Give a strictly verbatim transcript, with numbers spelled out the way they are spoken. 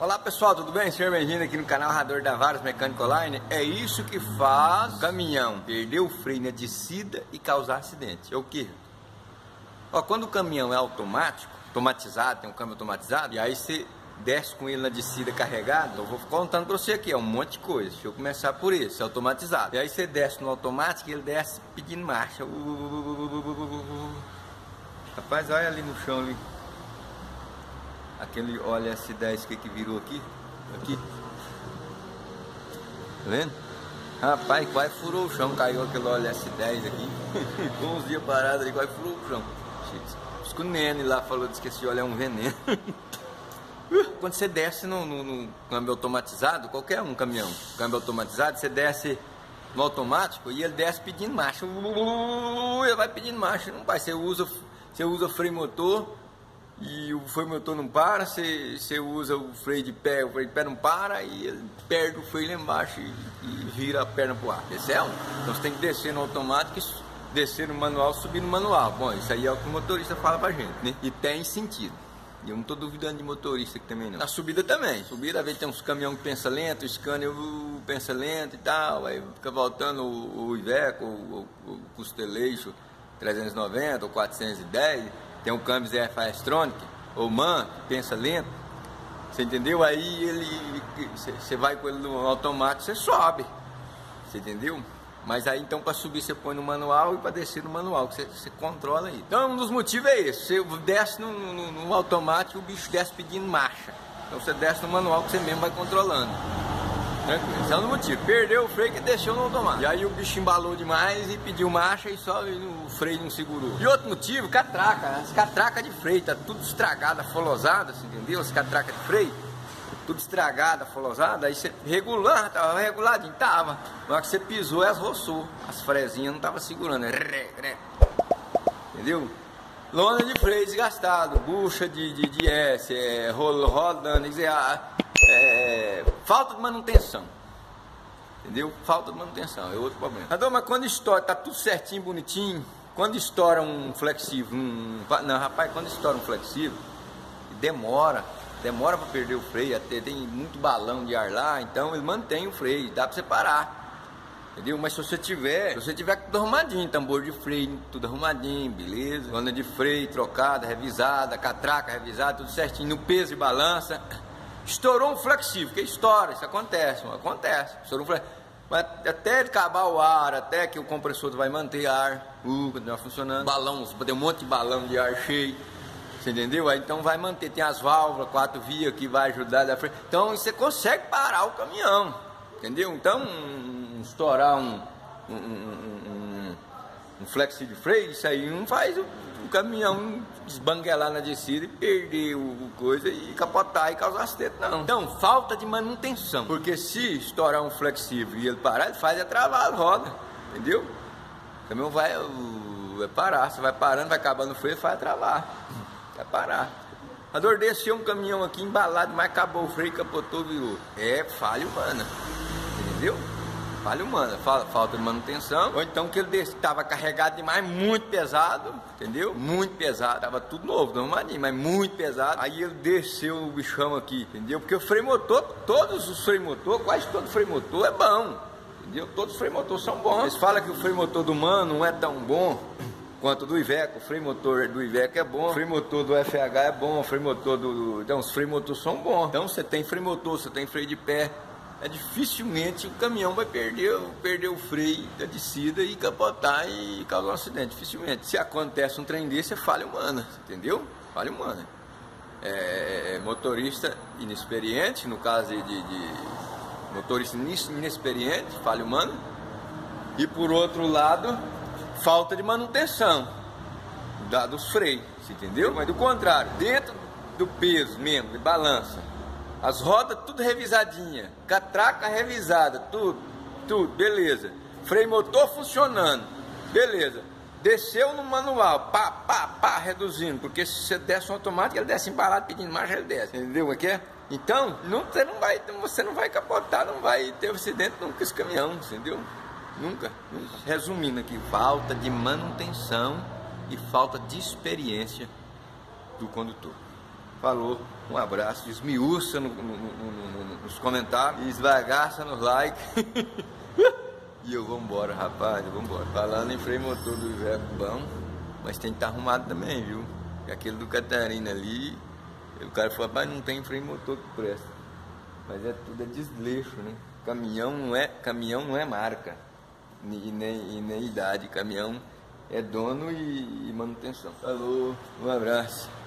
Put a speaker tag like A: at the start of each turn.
A: Olá pessoal, tudo bem? Seja bem-vindo aqui no canal Rador Davares Mecânico Online. É isso que faz o caminhão perder o freio na descida e causar acidente. É o que? Ó, quando o caminhão é automático, automatizado, tem um câmbio automatizado, e aí você desce com ele na descida carregado, eu vou contando pra você aqui, é um monte de coisa. Deixa eu começar por esse, automatizado. E aí você desce no automático e ele desce pedindo marcha. Rapaz, olha ali no chão ali. Aquele olha S dez que, que virou aqui. Aqui. Tá vendo? Rapaz, quase furou o chão. Caiu aquele olha S dez aqui. Com uns dias parados ali, quase furou o chão. Diz que o Nene lá falou, disse que esse óleo é um veneno. Quando você desce no, no, no câmbio automatizado, qualquer um caminhão, câmbio automatizado, você desce no automático e ele desce pedindo marcha. Ele vai pedindo marcha, não vai. Você usa, você usa freio motor. E o freio motor não para, você, você usa o freio de pé, o freio de pé não para e ele perde o freio lá embaixo e, e vira a perna pro ar. Esse é um. Então você tem que descer no automático, descer no manual, subir no manual. Bom, isso aí é o que o motorista fala pra gente, né? E tem sentido. E eu não tô duvidando de motorista aqui também não. Na subida também. Subida, às vezes tem uns caminhões que pensa lento, o Scania uh, pensa lento e tal, aí fica voltando o, o Iveco, o, o, o Costeleixo trezentos e noventa ou quatrocentos e dez. Tem um câmbio Z F S-Tronic, ou MAN, que pensa lento, você entendeu? Aí ele, você vai com ele no automático, você sobe, você entendeu? Mas aí então para subir você põe no manual e para descer no manual, que você, você controla aí. Então um dos motivos é esse, você desce no, no, no automático e o bicho desce pedindo marcha. Então você desce no manual que você mesmo vai controlando. Tranquilo, esse é o motivo. Perdeu o freio que deixou no automático. E aí o bicho embalou demais e pediu marcha e só o freio não segurou. E outro motivo, catraca. As catracas de freio, tá tudo estragada, folosada, entendeu? As catracas de freio, tudo estragada, folosada. Aí você regulando, tava reguladinho, tava. Na hora que você pisou, elas roçou. As frezinhas não tava segurando. Entendeu? Lona de freio desgastado, bucha de, de, de S, é, rodando, quer dizer, é, falta de manutenção, entendeu? Falta de manutenção, é outro problema. Mas quando estoura, tá tudo certinho, bonitinho, quando estoura um flexível, um, não rapaz, quando estoura um flexível, demora, demora para perder o freio, até tem muito balão de ar lá, então ele mantém o freio, dá para você parar. Entendeu? Mas se você tiver, se você tiver tudo arrumadinho, tambor de freio, tudo arrumadinho, beleza? Lona de freio trocada, revisada, catraca revisada, tudo certinho, no peso de balança. Estourou um flexível, que estoura, isso acontece, acontece. Estourou um flexível. Mas até acabar o ar, até que o compressor vai manter ar, uh, continuar funcionando. Balão, você pode ter um monte de balão de ar cheio, você entendeu? Aí, então vai manter, tem as válvulas, quatro vias que vai ajudar da frente. Então você consegue parar o caminhão, entendeu? Então estourar um, um, um, um, um flexível de freio, isso aí não faz o, o caminhão desbanguelar na descida e perder o, o coisa e capotar e causar acidente, não. Então, falta de manutenção, porque se estourar um flexível e ele parar, ele faz é travar a roda, entendeu? O caminhão vai, vai parar, você vai parando, vai acabando o freio, faz travar, vai parar. A dor desceu um caminhão aqui embalado, mas acabou o freio, capotou, virou. É falha humana, entendeu? Falha humana, falta de manutenção, ou então que ele estava carregado demais, muito pesado, entendeu? Muito pesado, estava tudo novo, normalinho, mas muito pesado. Aí ele desceu o bichão aqui, entendeu? Porque o freio motor, todos os freio motor, quase todo freio motor é bom, entendeu? Todos os freio motor são bons. Eles falam que o freio motor do MAN não é tão bom quanto do Iveco. O freio motor do Iveco é bom, o freio motor do F H é bom, o freio motor do... Então os freio motor são bons. Então você tem freio motor, você tem freio de pé, é dificilmente o caminhão vai perder, perder o freio da descida e capotar e causar um acidente, dificilmente. Se acontece um trem desse, é falha humana, entendeu? Falha humana. É, motorista inexperiente, no caso de, de, de motorista inexperiente, falha humana. E por outro lado, falta de manutenção da, dos freios, entendeu? Mas do contrário, dentro do peso mesmo, de balança, as rodas tudo revisadinha, catraca revisada, tudo, tudo, beleza. Freio motor funcionando, beleza. Desceu no manual, pá, pá, pá, reduzindo, porque se você desce um automático, ele desce embalado, pedindo marcha, ele desce, entendeu o que é? Então, não, você, não vai, você não vai capotar, não vai ter acidente nunca com esse caminhão, entendeu? Nunca, nunca. Resumindo aqui, falta de manutenção e falta de experiência do condutor. Falou, um abraço, esmiuça no, no, no, no, nos comentários, esbagaça nos likes. E eu vou embora, rapaz, eu vou embora. Falando em freio motor do Iveco bom, mas tem que estar arrumado também, viu? E aquele do Catarina ali, o cara falou, rapaz, não tem freio motor que presta. Mas é tudo é desleixo, né? Caminhão não é, caminhão não é marca, e nem, e nem idade. Caminhão é dono e, e manutenção. Falou, um abraço.